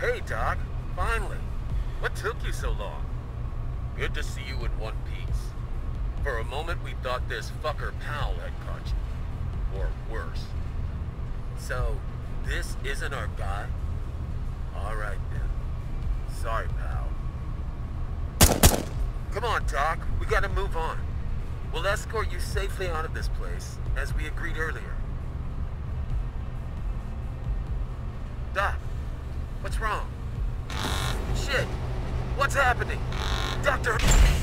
Hey, Doc. Finally. What took you so long? Good to see you in one piece. For a moment, we thought this fucker Powell had caught you. Or worse. So, this isn't our guy? Alright then. Sorry, pal. Come on, Doc. We gotta move on. We'll escort you safely out of this place, as we agreed earlier. Doc, what's wrong? Shit! What's happening? Doctor...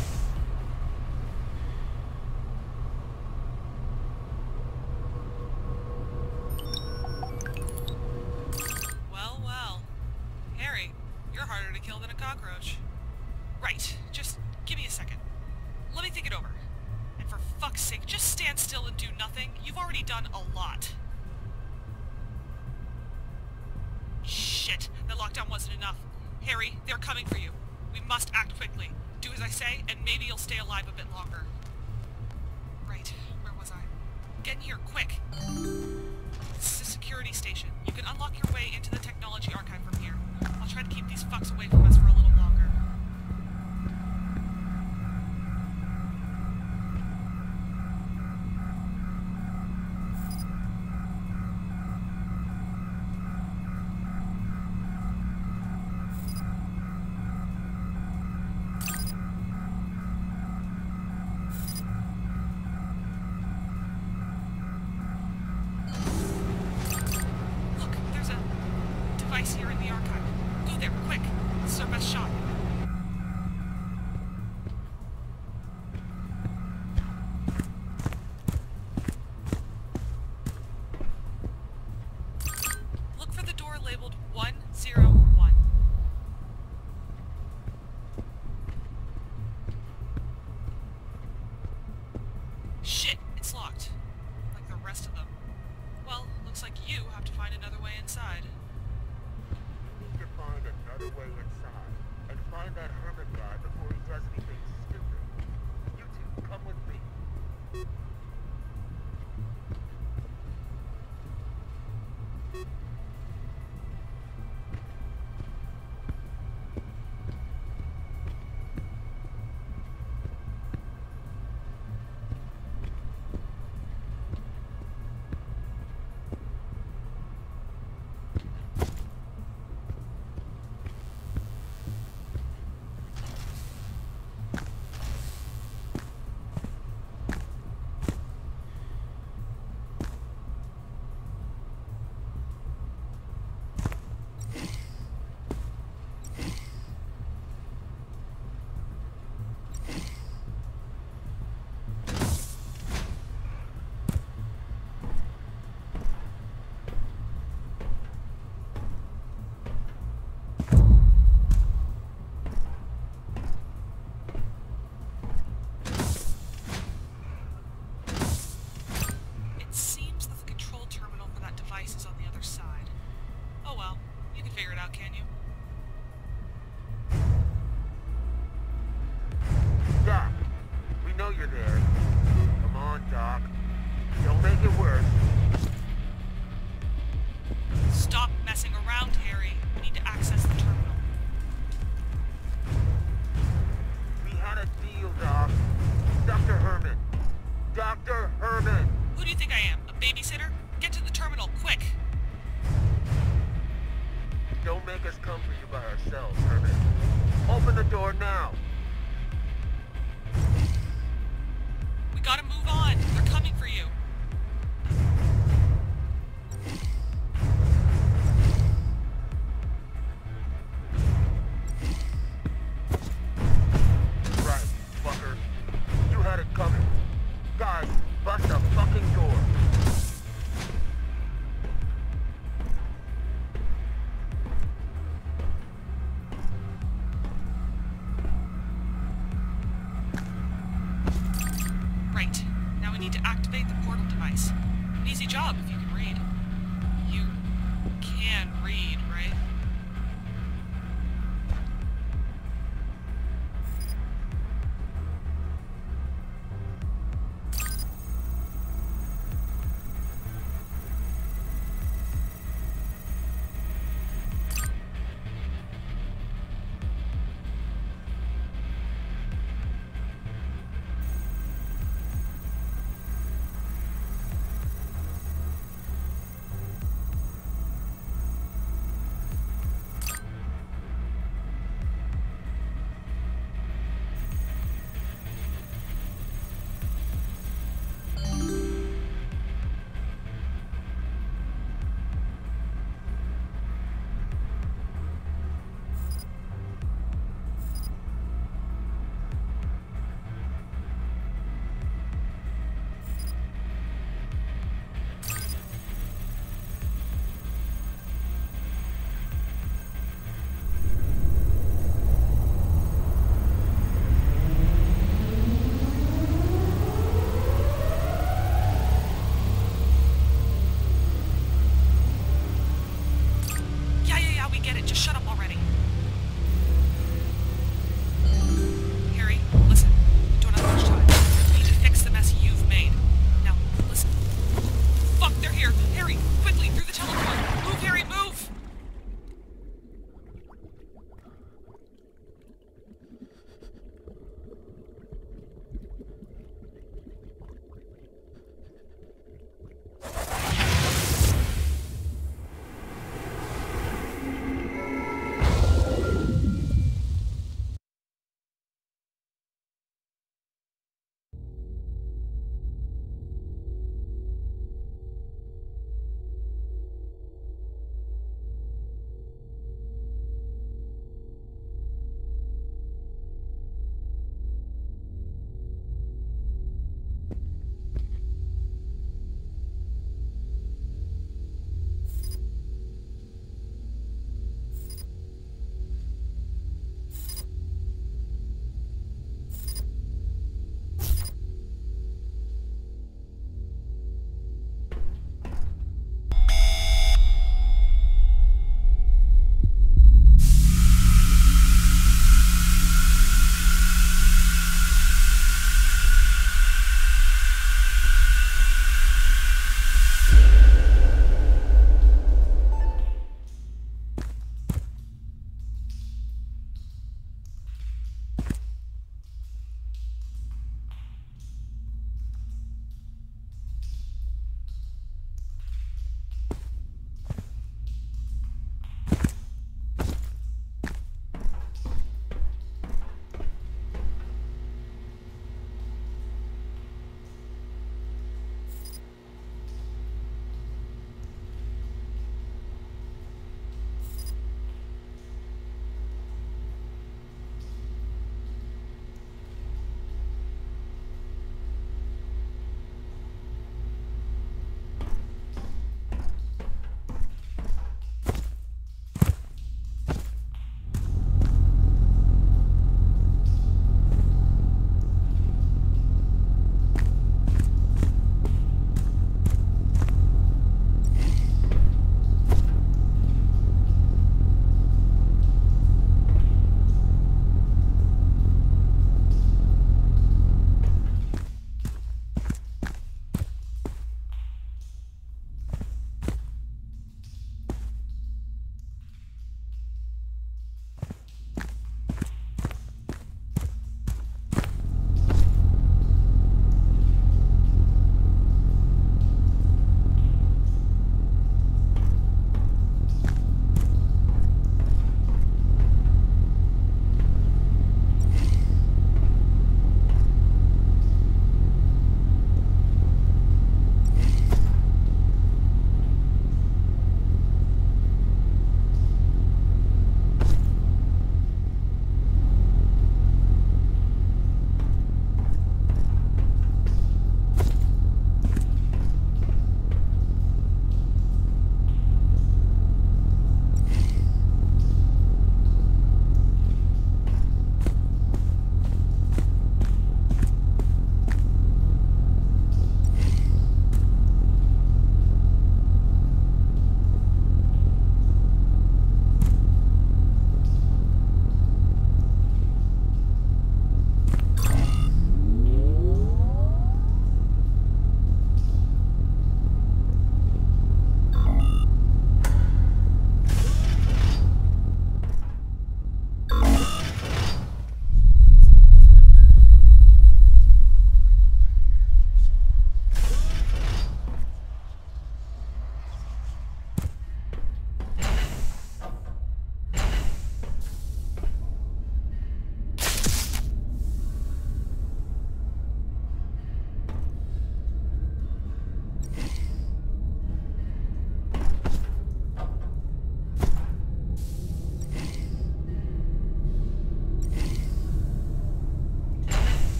Well, well. Harry, you're harder to kill than a cockroach. Right, just give me a second. Let me think it over. And for fuck's sake, just stand still and do nothing. You've already done a lot. Shit, that lockdown wasn't enough. Harry, they're coming for you. We must act quickly. Do as I say, and maybe you'll stay alive a bit longer. Right, where was I? Get in here, quick! This is a security station. You can unlock your way into the technology archive from here. I'll try to keep these fucks away from us for a little longer. Here in the archive. Go there, quick. This is our best shot. Look for the door labeled 101. Shit, it's locked. Like the rest of them. Well, looks like you have to find another way inside. Find another way inside, and find that hermit guy before he does anything stupid. You two, come with me.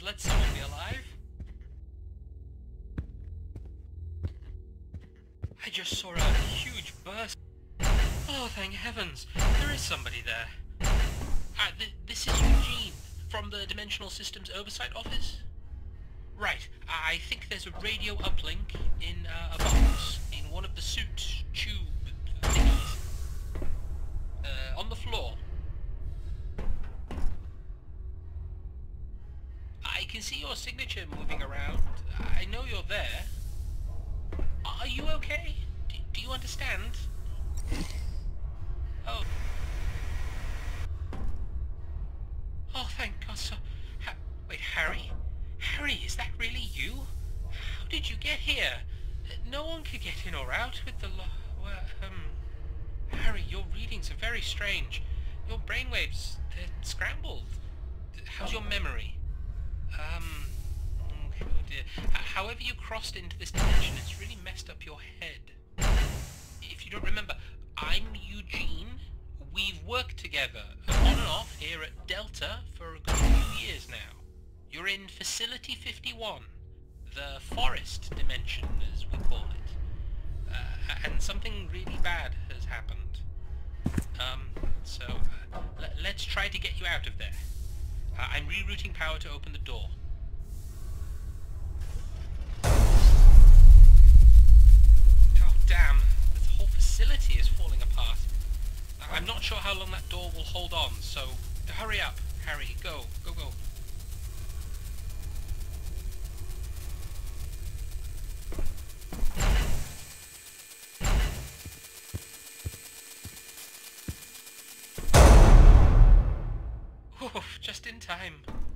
Please, let someone be alive. I just saw a huge burst. Oh, thank heavens. There is somebody there. This is Eugene, from the Dimensional Systems Oversight Office. Right, I think there's a radio uplink in a box in one of the suit tube thingies. On the floor. I can see your signature moving around. I know you're there. Are you okay? Do you understand? Oh. Oh, thank God. So, wait, Harry? Harry, is that really you? How did you get here? No one could get in or out with the Harry, your readings are very strange. Your brainwaves, they're scrambled. How's your memory? Oh dear. However you crossed into this dimension, it's really messed up your head. If you don't remember, I'm Eugene. We've worked together, on and off, here at Delta for a good few years now. You're in Facility 51, the forest dimension, as we call it. And something really bad has happened. Let's try to get you out of there. I'm rerouting power to open the door. Oh, damn. This whole facility is falling apart. I'm not sure how long that door will hold on, so hurry up, Harry. Go. Go, go. Oof, just in time.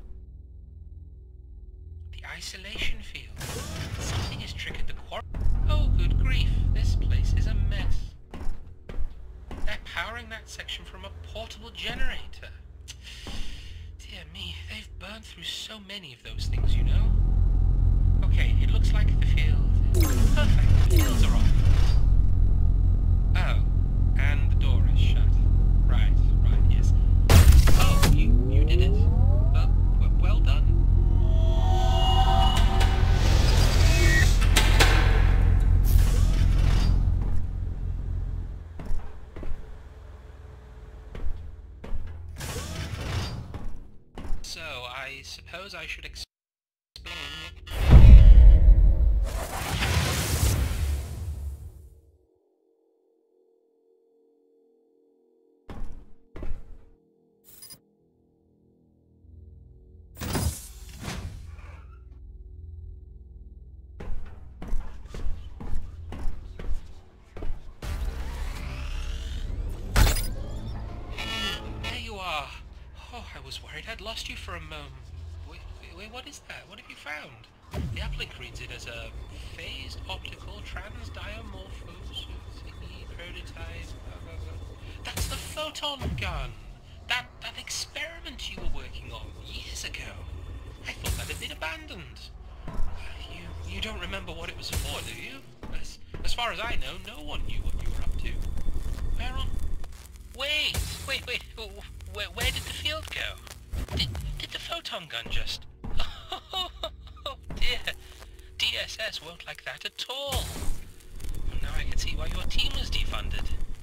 The isolation field. Something has triggered the Oh, good grief. This place is a mess. They're powering that section from a portable generator. Dear me, they've burned through so many of those things, you know. Okay, it looks like the field is perfect. The fields are off. Oh, and the door is shut. Right, yes. Oh, you did it. Well done. So, I suppose I should explain... There you are. Oh, I was worried I'd lost you for a moment. Wait, what is that? What have you found? The uplink reads it as a phased optical transdiamorphos thingy prototype. That's the photon gun! That experiment you were working on years ago. I thought that had been abandoned. You don't remember what it was for, do you? As far as I know, no one knew what you were up to. Where on... Wait. Where did the field go? Did the photon gun just... Oh dear. DSS won't like that at all. Now I can see why your team was defunded.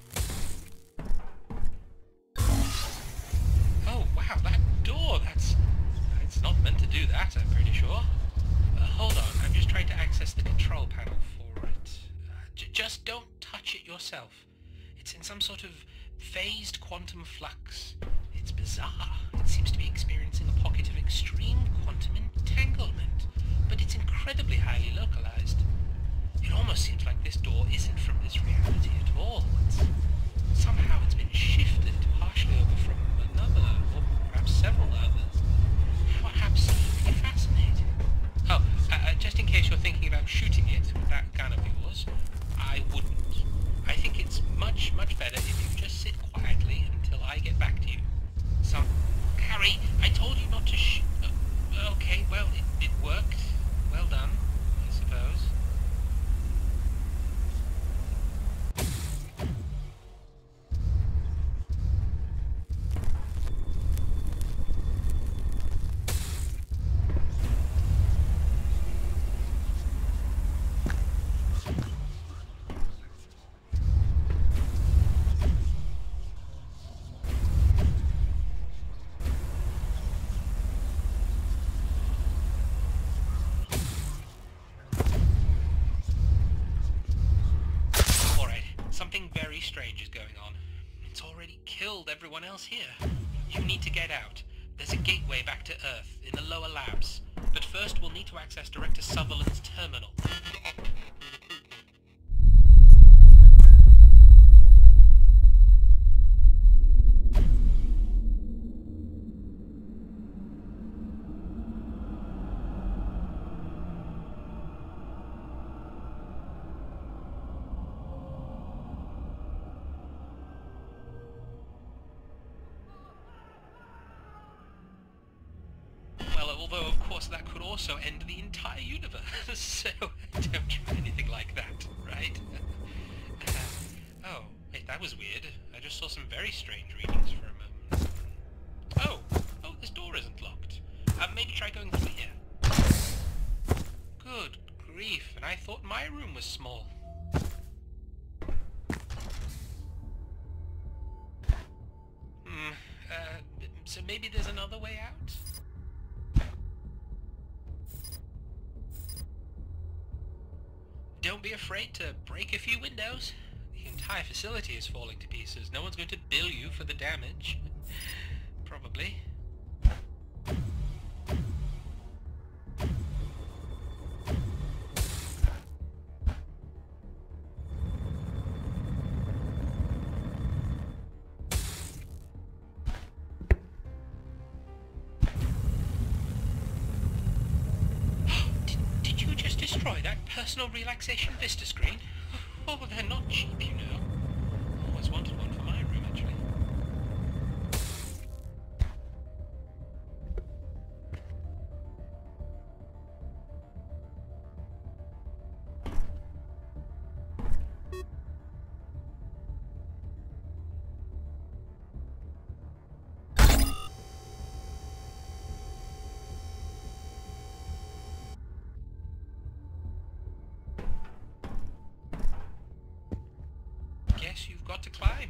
Oh wow, that door, it's not meant to do that, I'm pretty sure. Hold on, I'm just trying to access the control panel for it. Just don't touch it yourself. It's in some sort of phased quantum flux. It's bizarre. It seems to be experiencing a pocket of extreme quantum entanglement, but it's incredibly highly localized. It almost seems like this door isn't from this reality at all. Somehow it's been shifted partially over from another, or perhaps several others. How absolutely fascinating. Oh, just in case you're thinking about shooting it with that gun of yours, I wouldn't. I think it's much better if you just sit quietly until I get back to you. So, Harry, I told you not to okay, well, it worked. Well done, I suppose. strange is going on. It's already killed everyone else here. You need to get out. There's a gateway back to Earth in the lower labs. But first we'll need to access Director Sutherland's terminal. Although, of course, that could also end the entire universe, so don't try anything like that, right? Oh, wait, that was weird. I just saw some very strange readings for a moment. Oh, this door isn't locked. Maybe try going through here. Good grief, and I thought my room was small. So maybe there's another way out? Don't be afraid to break a few windows. The entire facility is falling to pieces. No one's going to bill you for the damage. Probably. Did you just destroy that personal relaxation vista screen? Oh, they're not cheap, you know. Always wanted one for my room, actually. Guess you've got to climb.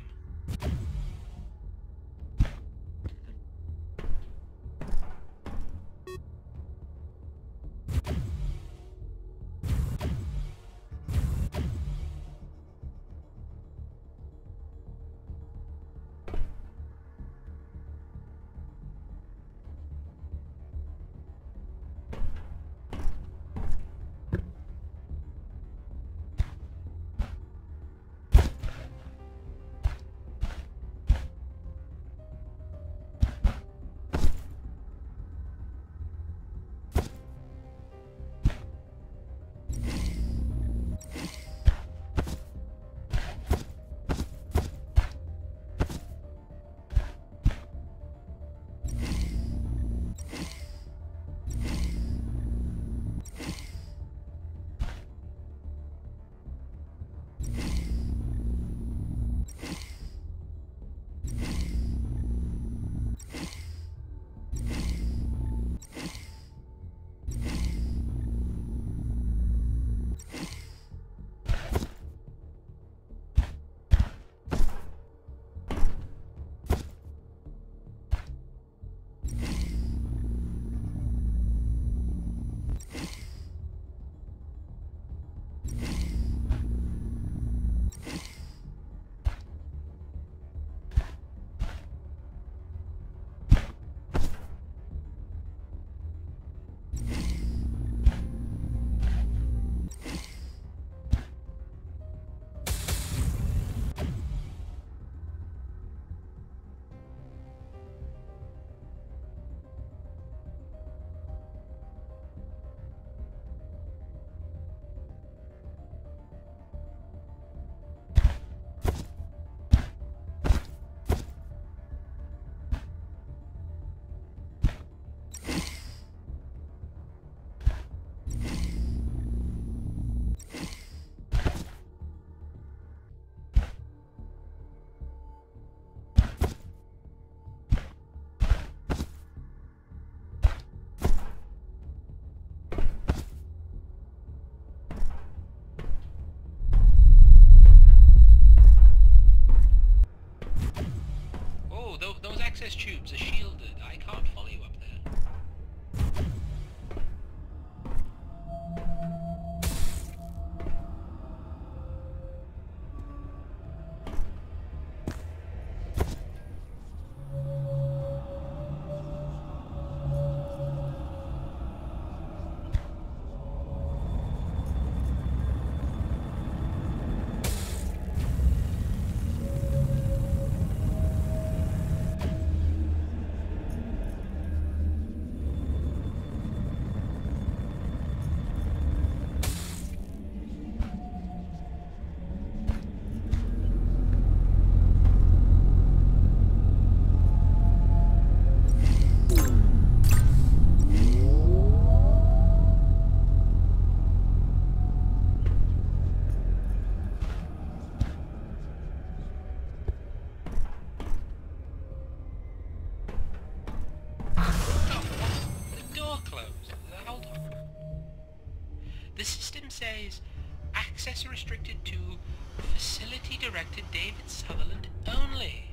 says, access restricted to facility director David Sutherland only.